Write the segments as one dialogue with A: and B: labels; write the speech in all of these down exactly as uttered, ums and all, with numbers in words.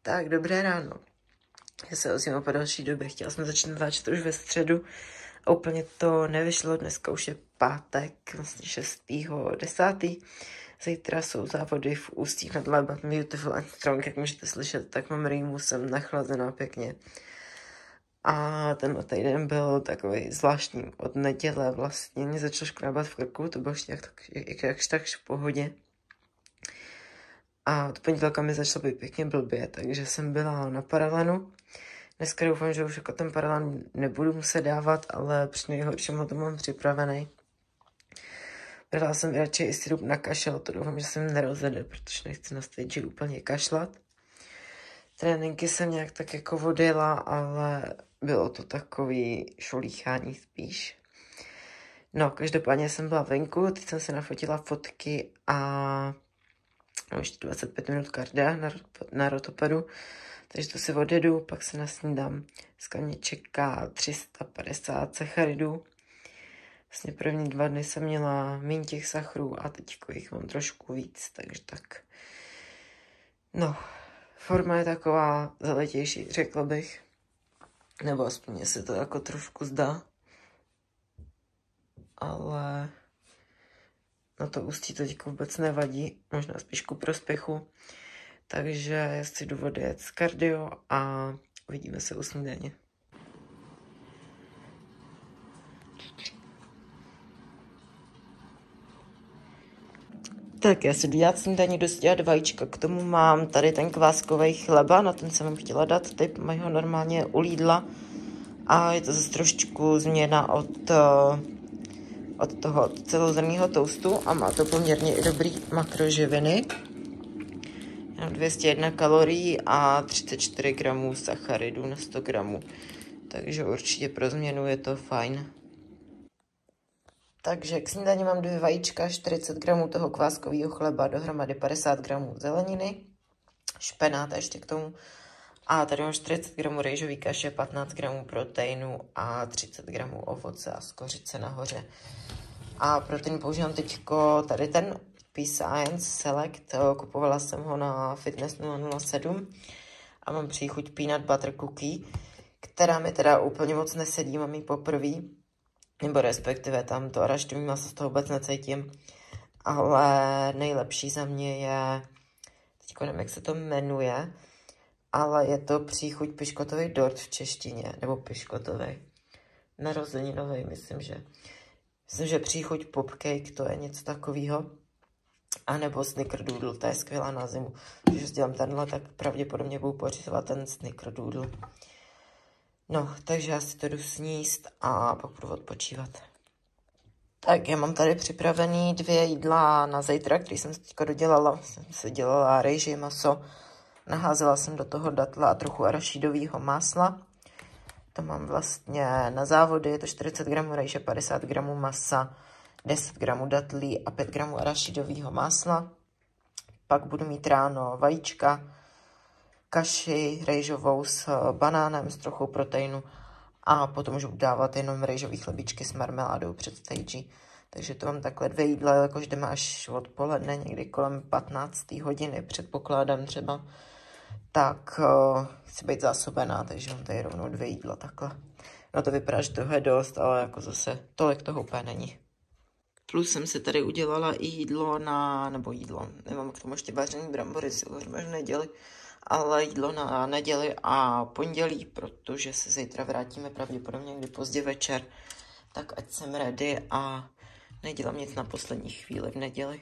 A: Tak, dobré ráno. Já se ozývám po další době. Chtěla jsem začít natáčet už ve středu a úplně to nevyšlo. Dneska už je pátek, vlastně šestého desátého Zítra jsou závody v Ústí nad Labem Beautiful and Strong, jak můžete slyšet, tak mám rýmu, jsem nachlazená pěkně. A tenhle týden byl takový zvláštní. Od neděle vlastně mě začal škrábat v krku, to bylo ještě jak, jak, jakž takž v pohodě. A od pondělka mi začalo být pěkně blbě, takže jsem byla na paralenu. Dneska doufám, že už jako ten paralen nebudu muset dávat, ale při nejhorším ho to mám připravený. Brala jsem radši i sirup na kašel, to doufám, že jsem nerozjede, protože nechci na stage úplně kašlat. Tréninky jsem nějak tak jako odjela, ale bylo to takový šolíchání spíš. No, každopádně jsem byla venku, teď jsem se nafotila fotky a mám ještě dvacet pět minut kardia na, na rotopadu, takže to si odjedu, pak se nasnídám. Dneska mě čeká tři sta padesát sacharidů. Vlastně první dva dny jsem měla méně těch sachrů a teď jich mám trošku víc, takže tak. No, forma je taková zaletější, řekla bych. Nebo aspoň se to jako trošku zdá. Ale na to Ústí to teď vůbec nevadí, možná spíš ku prospěchu. Takže já si jdu odjet z kardio a uvidíme se u snídaně. Tak já si jdu dělat snídaní, jdu si dělat vajíčka, k tomu mám tady ten kváskový chleba, na ten jsem vám chtěla dát, tady mají ho normálně u Lidla a je to zase trošičku změna od, od toho celozrnného toastu a má to poměrně i dobrý makroživiny. dvě stě jedna kalorií a třicet čtyři gramů sacharidů na sto gramů, takže určitě pro změnu je to fajn. Takže k snídani mám dvě vajíčka, čtyřicet gramů toho kváskového chleba, dohromady padesát gramů zeleniny, špenát ještě k tomu. A tady mám čtyřicet gramů rejžový kaše, patnáct gramů proteinu a třicet gramů ovoce a skořice nahoře. A protein používám teďko tady ten P-Science Select, kupovala jsem ho na Fitness nula nula sedm a mám příchuť peanut butter cookie, která mi teda úplně moc nesedí, mám ji poprvé. Nebo respektive tam to arašidový maso z toho vůbec necítím. Ale nejlepší za mě je, teďko nevím, jak se to jmenuje, ale je to příchuť piškotový dort v češtině, nebo piškotový, narozeninový, myslím, že. Myslím, že příchuť popcake, to je něco takového. A nebo snickerdoodle, to je skvělá na zimu. Když dělám tenhle, tak pravděpodobně budu pořizovat ten snickerdoodle. No, takže já si to jdu sníst a pak budu odpočívat. Tak, já mám tady připravený dvě jídla na zítra, který jsem si teďka dodělala. Jsem si dělala rejži maso, naházela jsem do toho datla a trochu arašidového másla. To mám vlastně na závody, je to čtyřicet gramů rejže, padesát gramů masa, deset gramů datlí a pět gramů arašidového másla. Pak budu mít ráno vajíčka, kaši rejžovou s banánem, s trochou proteinu a potom už budu dávat jenom rejžový chlebičky s marmeládou před stage. Takže to mám takhle dvě jídla, jakož jdeme až odpoledne, někdy kolem patnácté hodiny, předpokládám třeba. Tak uh, chci být zásobená, takže mám tady rovnou dvě jídla takhle. No to vypadá, že toho je dost, ale jako zase tolik toho úplně není. Plus jsem si tady udělala i jídlo na, nebo jídlo, nemám k tomu ještě vařený brambory, si uvařím až v neděli, ale jídlo na neděli a pondělí, protože se zítra vrátíme pravděpodobně někdy pozdě večer, tak ať jsem ready a nedělám nic na poslední chvíli v neděli.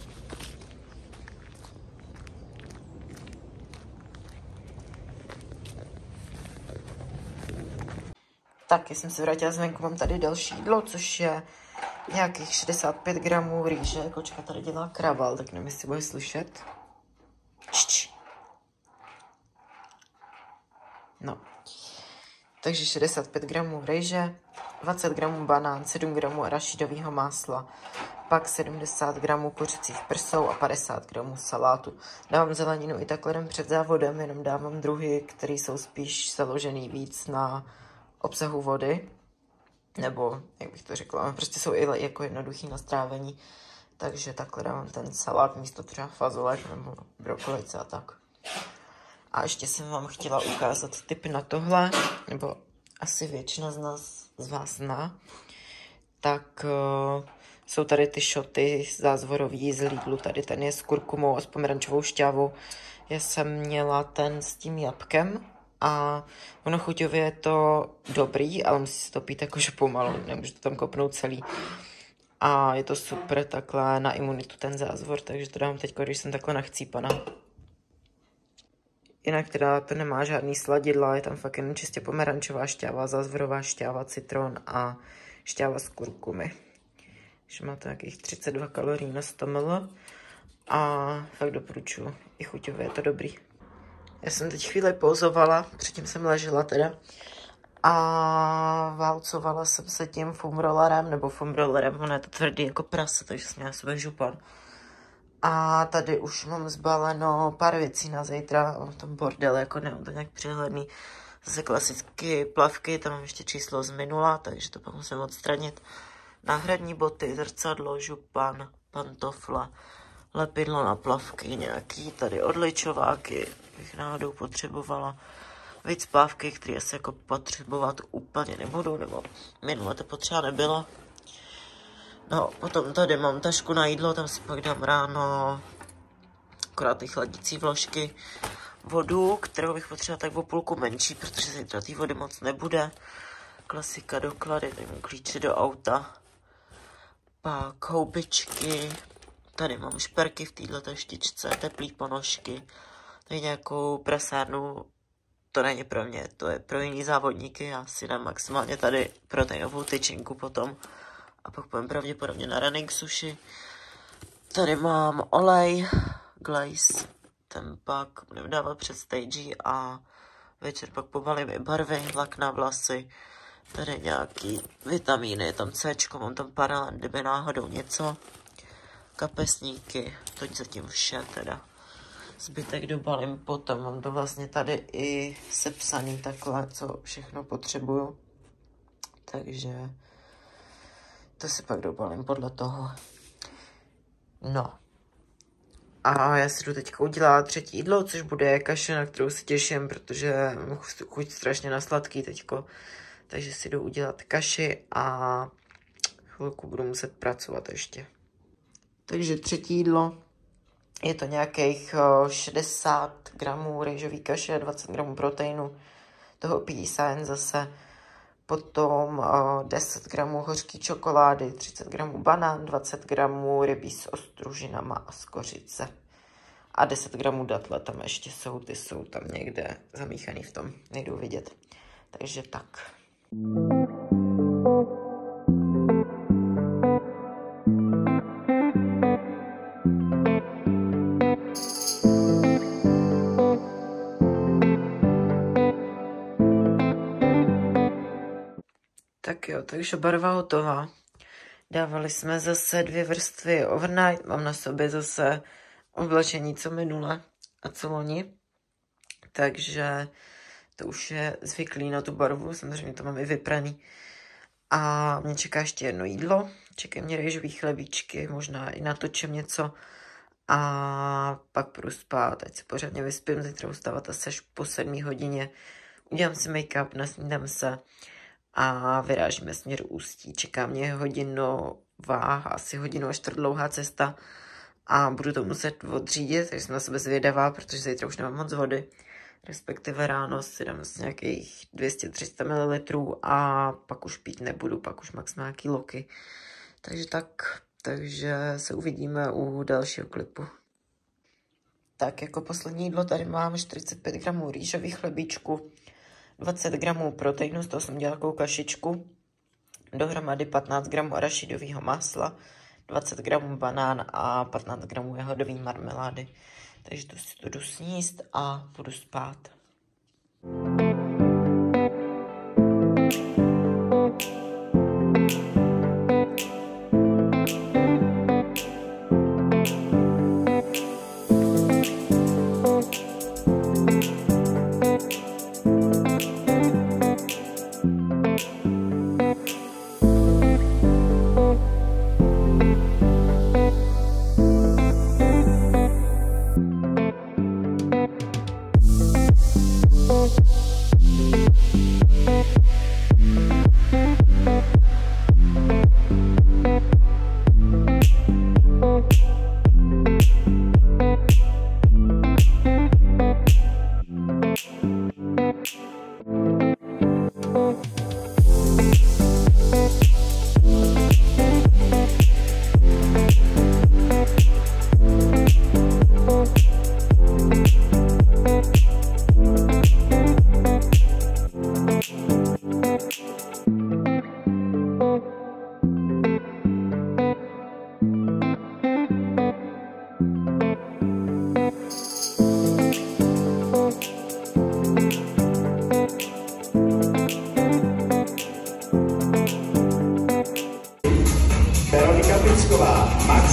A: Tak, já jsem se vrátila zvenku, mám tady další jídlo, což je nějakých šedesát pět gramů rýže. Kočka tady dělá kraval, tak nevím, jestli bude slyšet. Čč. No. Takže šedesát pět gramů rejže, dvacet gramů banán, sedm gramů arašidového másla, pak sedmdesát gramů kuřecích prsou a padesát gramů salátu. Dávám zeleninu i takhle den před závodem, jenom dávám druhy, které jsou spíš založený víc na obsahu vody, nebo, jak bych to řekla, prostě jsou i jako jednoduchý na strávení, takže takhle dávám ten salát místo třeba fazolek nebo brokolice a tak. A ještě jsem vám chtěla ukázat tip na tohle, nebo asi většina z nás, z vás zná. Tak uh, jsou tady ty šoty zázvorový z Lidlu, tady ten je s kurkumou a s pomerančovou šťávou. Já jsem měla ten s tím jabkem a ono chuťově je to dobrý, ale musí se to pít jakože pomalu, nemůžu to tam kopnout celý. A je to super takhle na imunitu ten zázvor, takže to dám teď, když jsem takhle nachcípaná. Jinak teda to nemá žádný sladidla, je tam fakt jen čistě pomerančová šťáva, zázvorová šťáva, citron a šťáva z kurkumy. Takže má to nějakých třicet dva kalorií na sto mililitrů a fakt doporučuji, i chuťově je to dobrý. Já jsem teď chvíli pauzovala, předtím jsem ležela teda a válcovala jsem se tím foam rollerem, nebo foam rollerem, ono je to tvrdý jako prase, takže jsem měla sebe župan. A tady už mám zbaleno pár věcí na zítra, o tom bordel, jako nemám to nějak přehledný. Zase klasicky plavky, tam mám ještě číslo z minula, takže to pak musím odstranit. Náhradní boty, zrcadlo, župan, pantofla, lepidlo na plavky, nějaký tady odličováky, bych náhodou potřebovala. Víc plavky, které se jako potřebovat úplně nebudu, nebo minule to potřeba nebylo. No, potom tady mám tašku na jídlo, tam si pak dám ráno akorát ty chladící vložky, vodu, kterou bych potřebovala tak o půlku menší, protože zítra té vody moc nebude. Klasika, doklady, tady mám klíče do auta, pak houbičky, tady mám šperky v této taštičce, teplý ponožky, tady nějakou prasárnu, to není pro mě, to je pro jiný závodníky, já si dám maximálně tady proteinovou tyčinku potom. A pak půjdem pravděpodobně na running sushi. Tady mám olej, glaze, ten pak budeme dávat před stage a večer pak pobalím i barvy, lak na vlasy. Tady nějaký vitamíny, je tam C, mám tam paralen, kdyby náhodou něco. Kapesníky, to je zatím vše teda. Zbytek dobalím potom, mám to vlastně tady i sepsaný takhle, co všechno potřebuju. Takže to si pak dobalím podle toho. No. A já si jdu teďka udělat třetí jídlo, což bude kaše, na kterou se těším, protože mám chuť strašně na sladký teďko. Takže si jdu udělat kaši a chvilku budu muset pracovat ještě. Takže třetí jídlo. Je to nějakých šedesát gramů rejžový kaše, dvacet gramů proteinu, toho P D Science zase. Potom deset gramů hořký čokolády, třicet gramů banán, dvacet gramů rybí s ostružinama a z kořice. A deset gramů datle tam ještě jsou, ty jsou tam někde zamíchaný v tom, nejdou vidět. Takže tak. Tak jo, takže barva hotová. Dávali jsme zase dvě vrstvy overnight, mám na sobě zase oblečení co minule a co loni. Takže to už je zvyklý na tu barvu, samozřejmě to mám i vypraný. A mě čeká ještě jedno jídlo, čekají mě rejžový chlebíčky, možná i natočím něco. A pak půjdu spát, ať se pořádně vyspím, zítra vstávat asi až po sedmé hodině. Udělám si make-up, nasnídám se a vyrážíme směr Ústí. Čeká mě hodinová, asi hodinu a čtvrt dlouhá cesta a budu to muset odřídit, takže jsem na sebe zvědavá, protože zítra už nemám moc vody. Respektive ráno si dám z nějakých dvě stě až tři sta mililitrů a pak už pít nebudu, pak už max nějaký loky. Takže tak, takže se uvidíme u dalšího klipu. Tak jako poslední jídlo tady mám čtyřicet pět gramů rýžových chlebíčků, dvacet gramů proteinu, z toho jsem dělala takovou kašičku, dohromady patnáct gramů arašidového másla, dvacet gramů banán a patnáct gramů jahodové marmelády. Takže to si to jdu sníst a budu spát.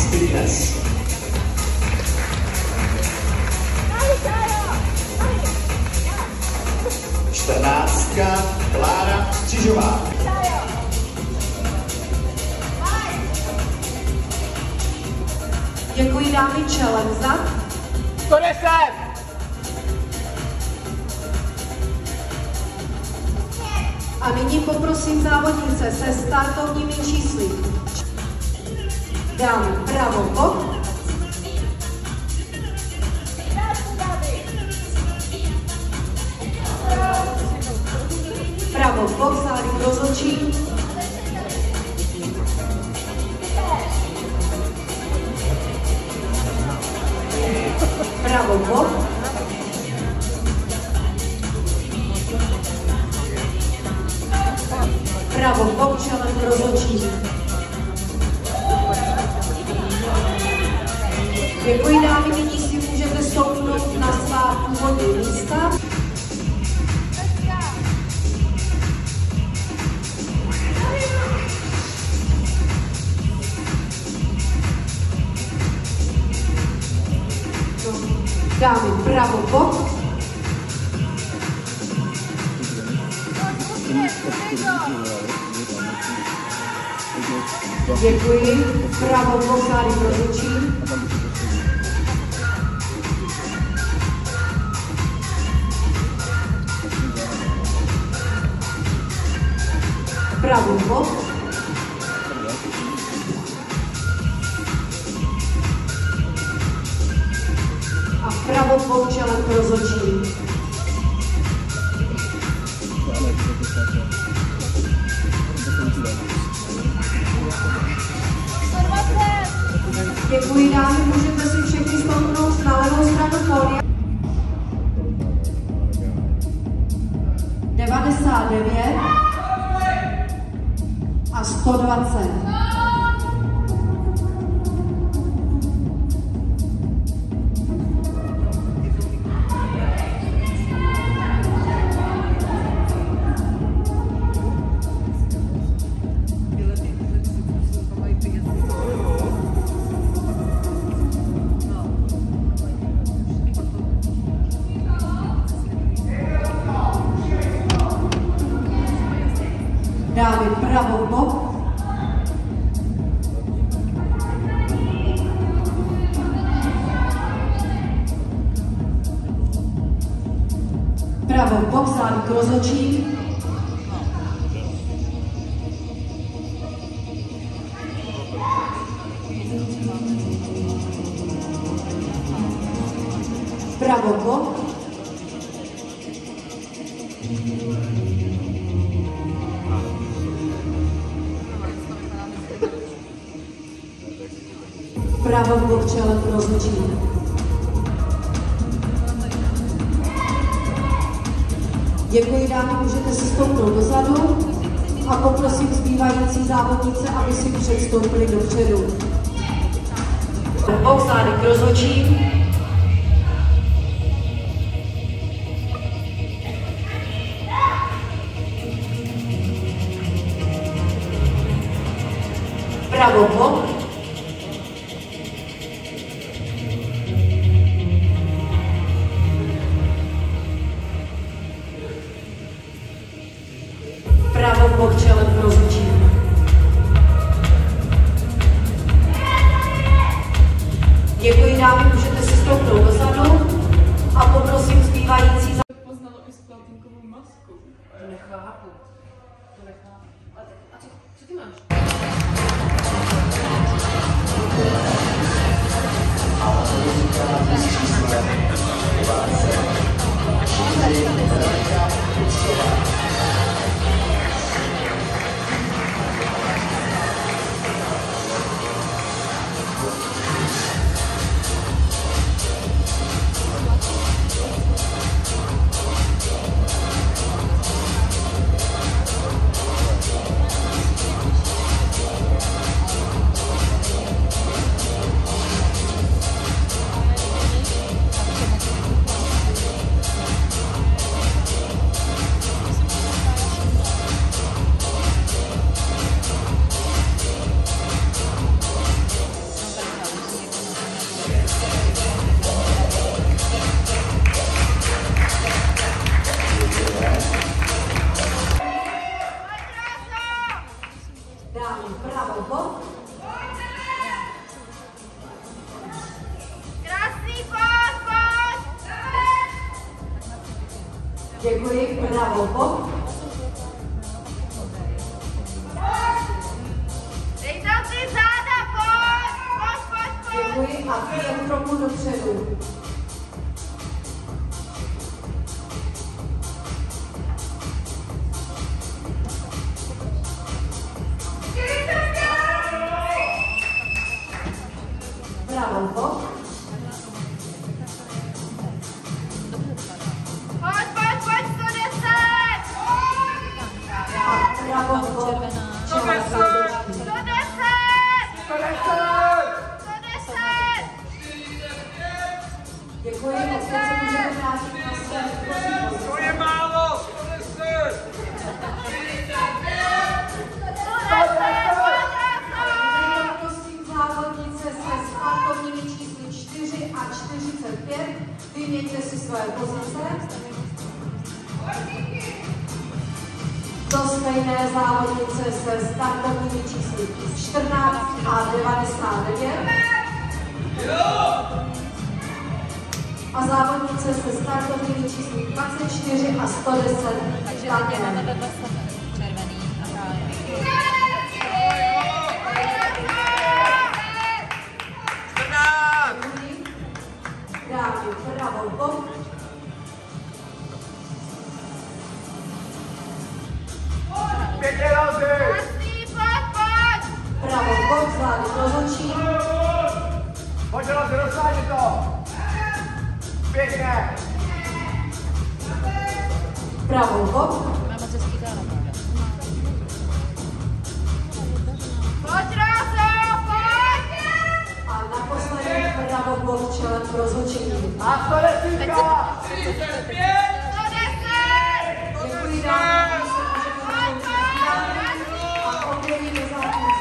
B: Max Fitness. čtrnáctka Klára Křižová.
C: Děkuji dámy čelem za
D: sto deset.
C: A nyní poprosím závodnice se startovními čísly. Dáme pravo bok. Pravo bok, zády k rozhodčí. Pravo bok. Pravo bok, čelem k rozhodčí. Děkuji dámy, nyní si můžete stoupnout na svá původní místa. Dámy pravo bok. Děkuji. Pravo bok, zády k rozhodčí. Pravo bok. A pravo bok, čelem k rozhodčí. Děkuji dámy, můžete si všichni stoupnout na levou stranu pódia. devadesát devět a sto dvacet. Dámy pravo bok. Pravo bok, zády k rozhodčí. Pravo bok. Pravo bok, čelem k rozhodčí. Děkuji dámy, můžete si stoupnout dozadu a poprosím zbývající závodnice, aby si předstoupili dopředu. Bok, zády k rozhodčí. Pravo bok. Pravo bok, čelem k rozhodčí. Děkuji dámy, můžete si stoupnout dozadu a poprosím zbývající za...
E: Poznalo i spaltinkovou masku.
C: To nechápu. To nechápu. A, a co, co ty máš? Bravo, bok.
F: Dej tam ty záda, pojď, pojď, pojď, pojď.
C: Děkuji a pět kroků dopředu. Bravo, bok.
F: Pojď, pojď, pojď, sto deset.
C: A bravo, bok.
F: sto deset. sto deset. sto deset.
C: Děkuji, opět se můžete vrátit na své.
D: To je málo! sto deset!
C: Prosím závodnice se startovními čísly čtyři a čtyřicet pět. Vyměňte si své pozice. Do stejné závodnice se startovními čísly čtrnáct a devadesát devět. A závodnice se startovními čísly dvacet čtyři a sto deset.
G: Takže teď jdeme vedle sebe. Červený a hráje.
C: Dámy, pravou bok.
D: Pěkně razy!
F: Pustý, pojď, pojď.
C: Pravou bok, zády rozhodčí.
D: Pojď razy, rozsáďte to! Pěkně!
C: Pravou bok.
G: Má moc hezký záda, pravda.
F: Pojď, Rázo, pojď.
C: A naposledy pravou bok čelem k rozhodčení.
D: A sto desítka!
F: sto deset.
C: Děkuji dámy, že se můžete rozhodčit a objeví do zápisy.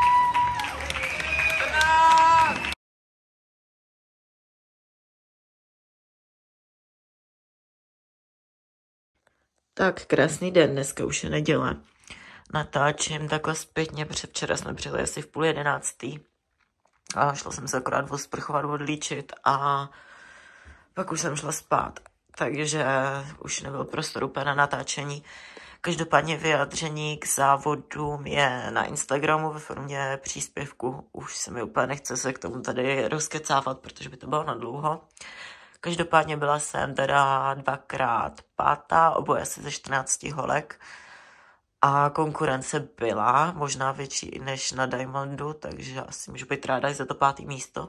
A: Tak, krásný den, dneska už je neděle. Natáčím takhle zpětně, protože včera jsme přijeli asi v půl jedenáctý. A šla jsem se akorát osprchovat, odlíčit a pak už jsem šla spát. Takže už nebyl prostor úplně na natáčení. Každopádně vyjádření k závodům je na Instagramu ve formě příspěvku. Už se mi úplně nechce se k tomu tady rozkecávat, protože by to bylo na dlouho. Každopádně byla jsem teda dvakrát pátá, oboje se ze čtrnácti holek. A konkurence byla možná větší než na Diamondu, takže asi můžu být ráda i za to pátý místo.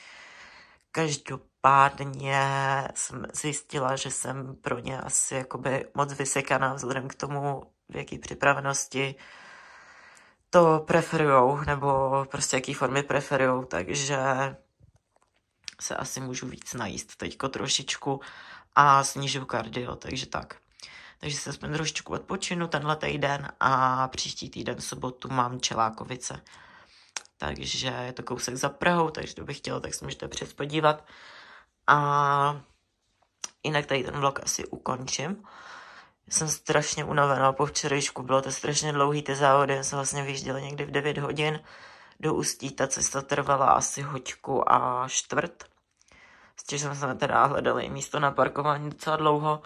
A: Každopádně jsem zjistila, že jsem pro ně asi jakoby moc vysekaná vzhledem k tomu, v jaký připravenosti to preferujou, nebo prostě jaký formy preferujou, takže se asi můžu víc najíst teďko trošičku a snížu kardio, takže tak. Takže se aspoň trošičku odpočinu tenhle týden a příští týden v sobotu mám Čelákovice. Takže je to kousek za Prahou, takže to bych chtěla, tak se můžete přes podívat. A jinak tady ten vlog asi ukončím. Jsem strašně unavená po včerejšku, bylo to strašně dlouhý ty závody, jsem vlastně vyjížděla někdy v devět hodin do Ústí, ta cesta trvala asi hoďku a čtvrt. S tím jsme teda hledali místo na parkování docela dlouho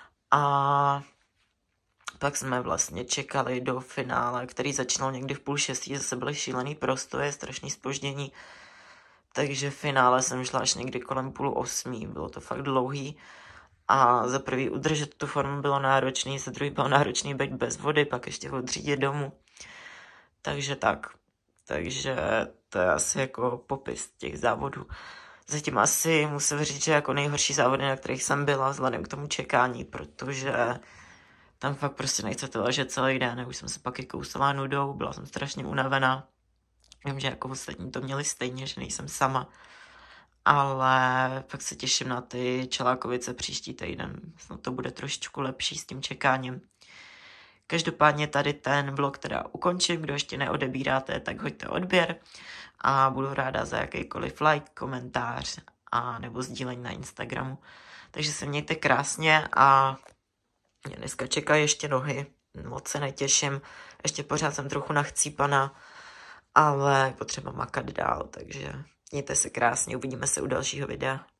A: a pak jsme vlastně čekali do finále, který začínal někdy v půl šestý, zase byly šílený prostoje, strašný zpoždění, takže v finále jsem šla až někdy kolem půl osmí, bylo to fakt dlouhý a za prvý udržet tu formu bylo náročný, za druhý bylo náročný být bez vody, pak ještě odřídit domů, takže tak, takže to je asi jako popis těch závodů. Zatím asi musím říct, že jako nejhorší závody, na kterých jsem byla, vzhledem k tomu čekání, protože tam fakt prostě nechcete ležet celý den, už jsem se pak i kousala nudou, byla jsem strašně unavená. Vím, že jako ostatní to měli stejně, že nejsem sama, ale pak se těším na ty Čelákovice příští týden, snad to bude trošičku lepší s tím čekáním. Každopádně tady ten vlog teda ukončím, kdo ještě neodebíráte, tak hoďte odběr a budu ráda za jakýkoliv like, komentář a nebo sdílení na Instagramu. Takže se mějte krásně a mě dneska čekají ještě nohy, moc se netěším, ještě pořád jsem trochu nachcípaná, ale potřeba makat dál, takže mějte se krásně, uvidíme se u dalšího videa.